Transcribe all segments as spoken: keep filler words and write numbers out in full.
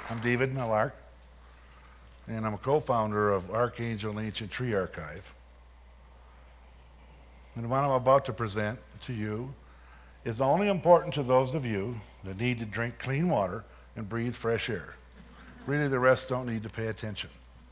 I'm David Milarch, and I'm a co-founder of Archangel Ancient Tree Archive. And what I'm about to present to you is only important to those of you that need to drink clean water and breathe fresh air. Really, the rest don't need to pay attention.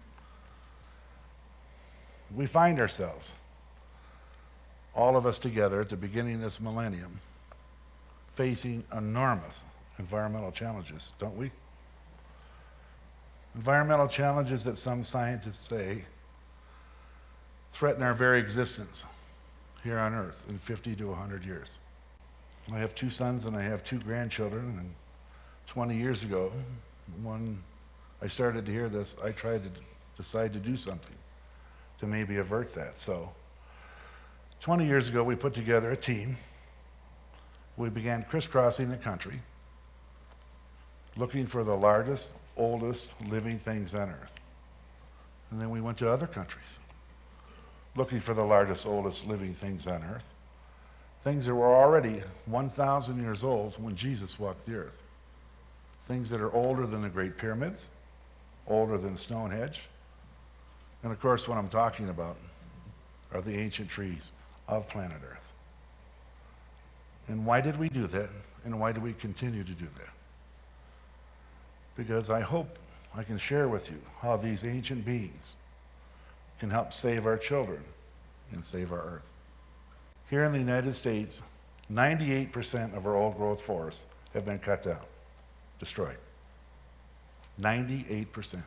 We find ourselves, all of us together at the beginning of this millennium, facing enormous environmental challenges, don't we? Environmental challenges that some scientists say threaten our very existence here on Earth in fifty to one hundred years. I have two sons and I have two grandchildren, and twenty years ago, when I started to hear this, I tried to decide to do something to maybe avert that. So twenty years ago, we put together a team. We began crisscrossing the country, looking for the largest, oldest living things on Earth. And then we went to other countries, looking for the largest, oldest living things on Earth. Things that were already one thousand years old when Jesus walked the earth. Things that are older than the Great Pyramids, older than Stonehenge. And of course, what I'm talking about are the ancient trees of planet Earth. And why did we do that? And why do we continue to do that? Because I hope I can share with you how these ancient beings can help save our children and save our Earth. Here in the United States, ninety-eight percent of our old growth forests have been cut down, destroyed. ninety-eight percent.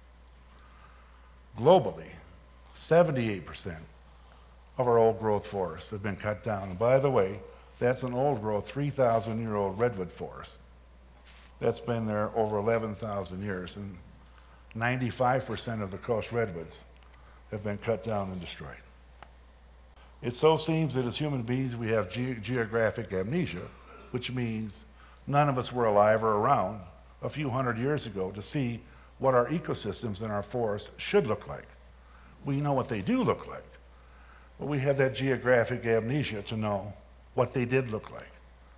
Globally, seventy-eight percent of our old growth forests have been cut down. And by the way, that's an old growth, three thousand year old redwood forest. That's been there over eleven thousand years, and ninety-five percent of the coast redwoods have been cut down and destroyed. It so seems that as human beings we have ge geographic amnesia, which means none of us were alive or around a few hundred years ago to see what our ecosystems and our forests should look like. We know what they do look like, but we have that geographic amnesia to know what they did look like.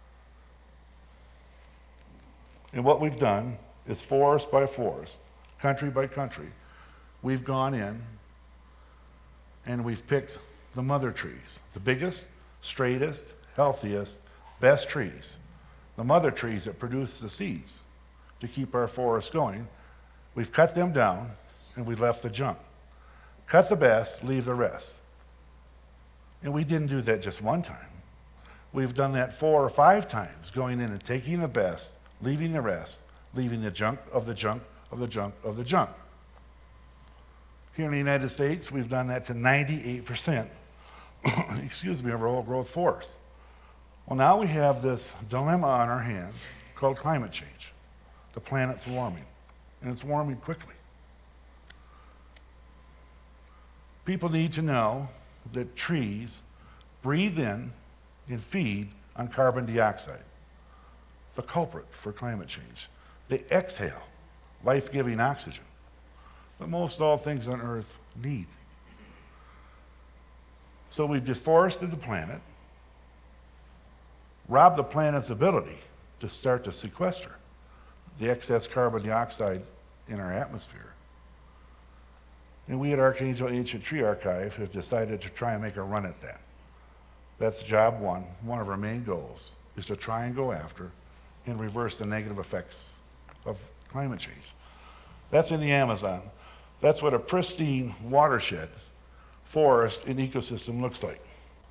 And what we've done is forest by forest, country by country, we've gone in and we've picked the mother trees, the biggest, straightest, healthiest, best trees, the mother trees that produce the seeds to keep our forests going. We've cut them down and we left the junk. Cut the best, leave the rest. And we didn't do that just one time. We've done that four or five times, going in and taking the best, leaving the rest, leaving the junk of the junk of the junk of the junk. Here in the United States, we've done that to ninety-eight percent, excuse me, of our old growth forests. Well, now we have this dilemma on our hands called climate change. The planet's warming, and it's warming quickly. People need to know that trees breathe in and feed on carbon dioxide, the culprit for climate change. They exhale life-giving oxygen that most all things on Earth need. So we've deforested the planet, robbed the planet's ability to start to sequester the excess carbon dioxide in our atmosphere. And we at Archangel Ancient Tree Archive have decided to try and make a run at that. That's job one. One of our main goals is to try and go after and reverse the negative effects of climate change. That's in the Amazon. That's what a pristine watershed, forest, and ecosystem looks like.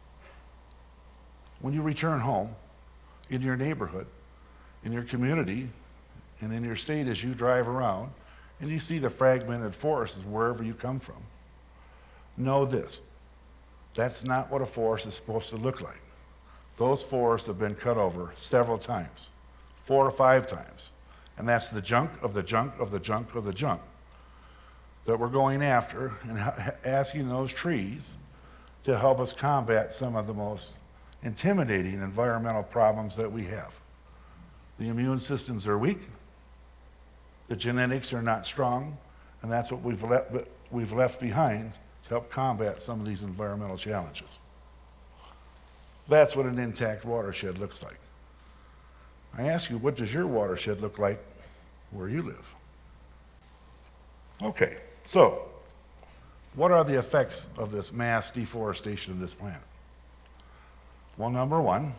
When you return home, in your neighborhood, in your community, and in your state as you drive around, and you see the fragmented forests wherever you come from, know this: that's not what a forest is supposed to look like. Those forests have been cut over several times, four or five times, and that's the junk of the junk of the junk of the junk that we're going after and asking those trees to help us combat some of the most intimidating environmental problems that we have. The immune systems are weak, the genetics are not strong, and that's what we've, le we've left behind to help combat some of these environmental challenges. That's what an intact watershed looks like. I ask you, what does your watershed look like where you live. Okay, so what are the effects of this mass deforestation of this planet? Well, number one,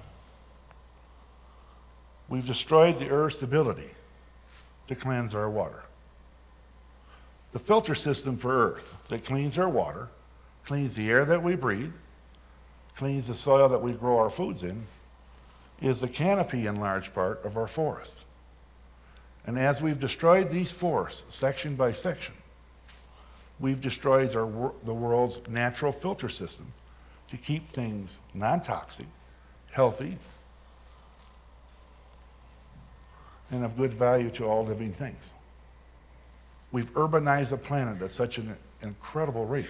we've destroyed the Earth's ability to cleanse our water. The filter system for Earth that cleans our water, cleans the air that we breathe, cleans the soil that we grow our foods in, is the canopy in large part of our forests. And as we've destroyed these forests section by section, we've destroyed our, the world's natural filter system to keep things non-toxic, healthy, and of good value to all living things. We've urbanized the planet at such an incredible rate.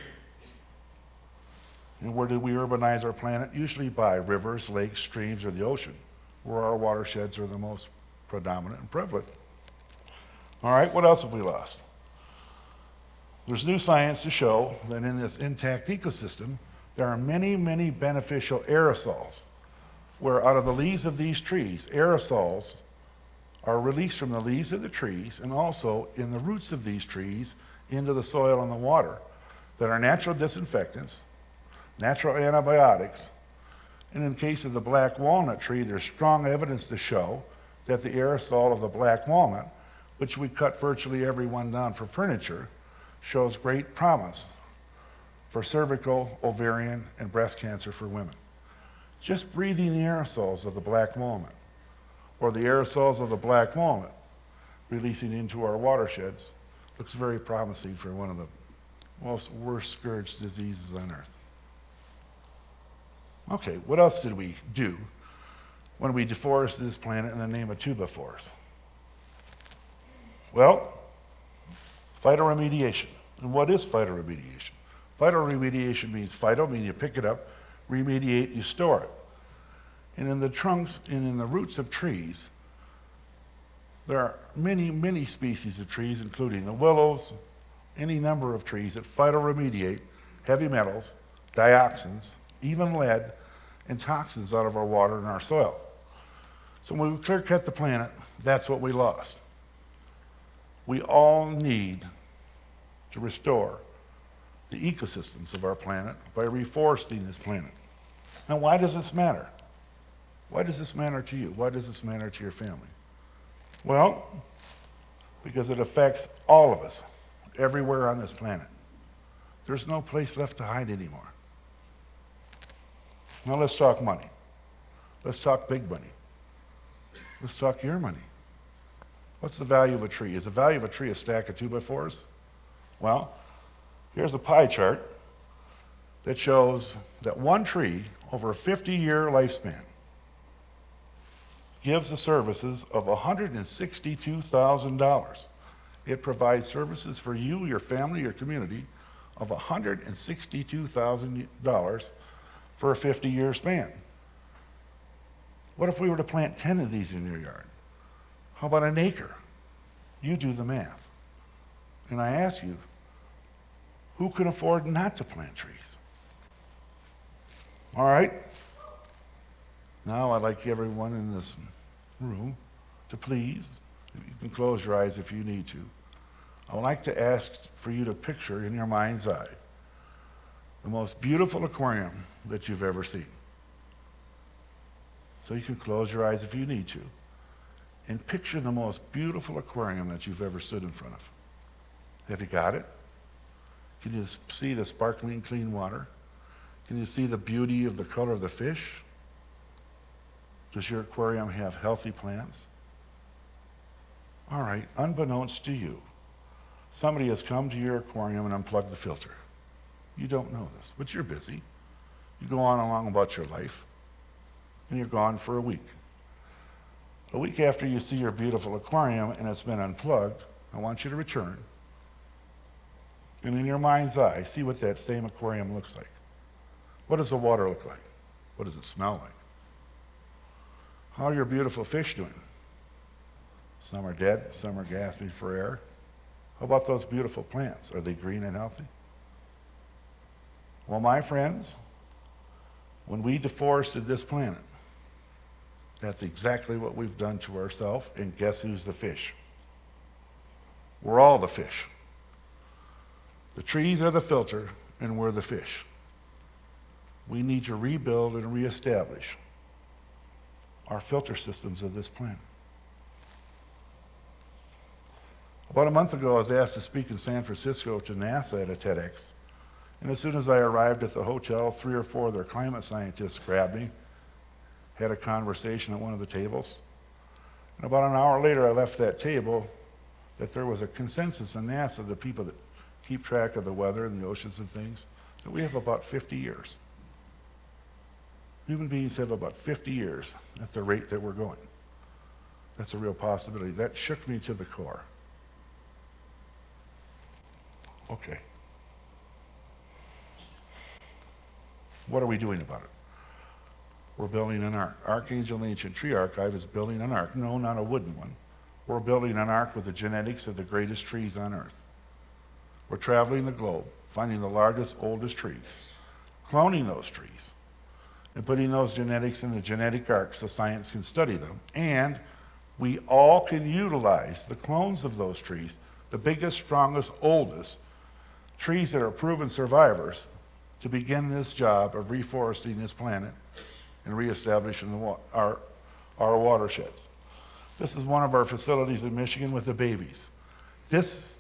And where do we urbanize our planet? Usually by rivers, lakes, streams, or the ocean, where our watersheds are the most predominant and prevalent. All right, what else have we lost? There's new science to show that in this intact ecosystem, there are many, many beneficial aerosols, where out of the leaves of these trees, aerosols are released from the leaves of the trees and also in the roots of these trees into the soil and the water that are natural disinfectants, natural antibiotics, and in the case of the black walnut tree, there's strong evidence to show that the aerosol of the black walnut, which we cut virtually every one down for furniture, shows great promise for cervical, ovarian, and breast cancer for women. Just breathing the aerosols of the black walnut, or the aerosols of the black walnut releasing into our watersheds, looks very promising for one of the most worst scourge diseases on earth. Okay, what else did we do when we deforested this planet in the name of tuba forests? Well, phytoremediation. And what is phytoremediation? Phytoremediation means phyto, means you pick it up, remediate, you store it. And in the trunks and in the roots of trees, there are many, many species of trees, including the willows, any number of trees that phytoremediate heavy metals, dioxins, even lead, and toxins out of our water and our soil. So when we clear cut the planet, that's what we lost. We all need to restore the ecosystems of our planet by reforesting this planet. Now, why does this matter? Why does this matter to you? Why does this matter to your family? Well, because it affects all of us, everywhere on this planet. There's no place left to hide anymore. Now let's talk money. Let's talk big money. Let's talk your money. What's the value of a tree? Is the value of a tree a stack of two by fours? Well, here's a pie chart that shows that one tree over a fifty-year lifespan gives the services of one hundred sixty-two thousand dollars. It provides services for you, your family, your community of one hundred sixty-two thousand dollars for a fifty-year span. What if we were to plant ten of these in your yard? How about an acre? You do the math. And I ask you, who can afford not to plant trees? All right? Now I'd like everyone in this room to please, you can close your eyes if you need to. I would like to ask for you to picture in your mind's eye the most beautiful aquarium that you've ever seen. So you can close your eyes if you need to and picture the most beautiful aquarium that you've ever stood in front of. Have you got it? Can you see the sparkling clean water? Can you see the beauty of the color of the fish? Does your aquarium have healthy plants? All right, unbeknownst to you, somebody has come to your aquarium and unplugged the filter. You don't know this, but you're busy. You go on along about your life, and you're gone for a week. A week after you see your beautiful aquarium and it's been unplugged, I want you to return. And in your mind's eye, see what that same aquarium looks like. What does the water look like? What does it smell like? How are your beautiful fish doing? Some are dead, some are gasping for air. How about those beautiful plants? Are they green and healthy? Well, my friends, when we deforested this planet, that's exactly what we've done to ourselves, and guess who's the fish? We're all the fish. The trees are the filter, and we're the fish. We need to rebuild and reestablish our filter systems of this planet. About a month ago, I was asked to speak in San Francisco to NASA at a TEDx. And as soon as I arrived at the hotel, three or four of their climate scientists grabbed me, had a conversation at one of the tables. And about an hour later, I left that table that there was a consensus in NASA, the people that keep track of the weather and the oceans and things, that we have about fifty years. Human beings have about fifty years at the rate that we're going. That's a real possibility. That shook me to the core. Okay. What are we doing about it? We're building an ark. Archangel Ancient Tree Archive is building an ark. No, not a wooden one. We're building an ark with the genetics of the greatest trees on earth. We're traveling the globe, finding the largest, oldest trees, cloning those trees, and putting those genetics in the genetic ark so science can study them. And we all can utilize the clones of those trees, the biggest, strongest, oldest trees that are proven survivors, to begin this job of reforesting this planet and reestablishing the wa our, our watersheds. This is one of our facilities in Michigan with the babies. This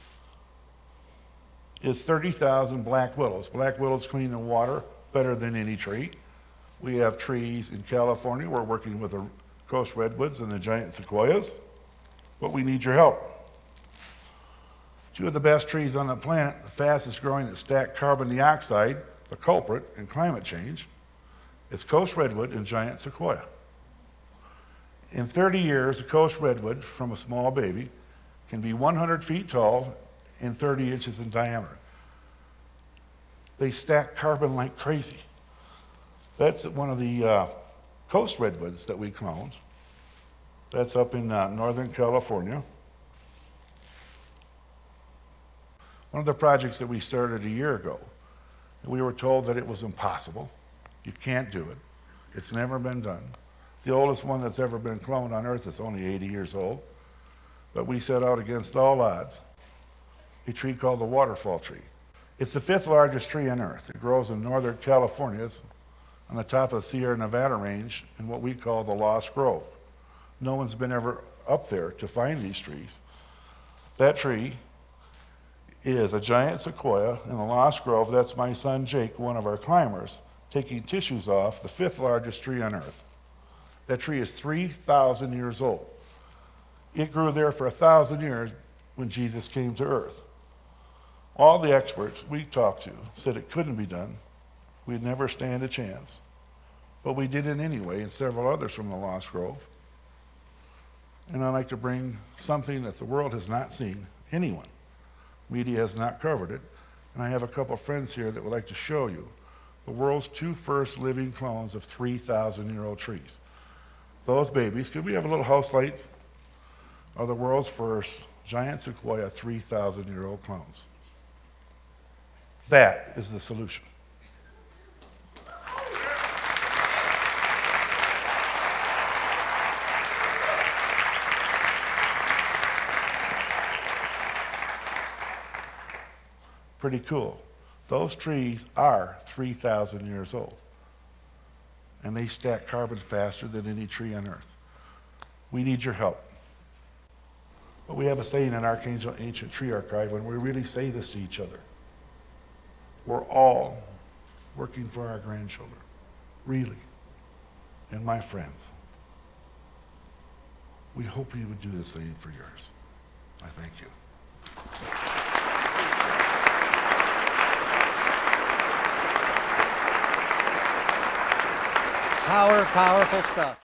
is thirty thousand black willows. Black willows clean the water better than any tree. We have trees in California. We're working with the coast redwoods and the giant sequoias, but we need your help. Two of the best trees on the planet, the fastest growing that stack carbon dioxide, the culprit in climate change, is coast redwood and giant sequoia. In thirty years, a coast redwood from a small baby can be one hundred feet tall and thirty inches in diameter. They stack carbon like crazy. That's one of the uh, coast redwoods that we cloned. That's up in uh, Northern California. One of the projects that we started a year ago, we were told that it was impossible. You can't do it. It's never been done. The oldest one that's ever been cloned on Earth is only eighty years old. But we set out against all odds a tree called the Waterfall Tree. It's the fifth largest tree on Earth. It grows in Northern California. It's on the top of the Sierra Nevada range in what we call the Lost Grove. No one's been ever up there to find these trees. That tree is a giant sequoia in the Lost Grove. That's my son Jake, one of our climbers, taking tissues off the fifth largest tree on Earth. That tree is three thousand years old. It grew there for a thousand years when Jesus came to Earth. All the experts we talked to said it couldn't be done. We'd never stand a chance. But we did it anyway, and several others from the Lost Grove. And I'd like to bring something that the world has not seen, anyone. Media has not covered it. And I have a couple of friends here that would like to show you the world's two first living clones of three thousand year old trees. Those babies, could we have a little house lights, are the world's first giant sequoia three thousand year old clones. That is the solution. Pretty cool. Those trees are three thousand years old. And they stack carbon faster than any tree on Earth. We need your help. But we have a saying in Archangel Ancient Tree Archive when we really say this to each other. We're all working for our grandchildren. Really. And my friends. We hope you would do the same for yours. I thank you. Power, powerful stuff.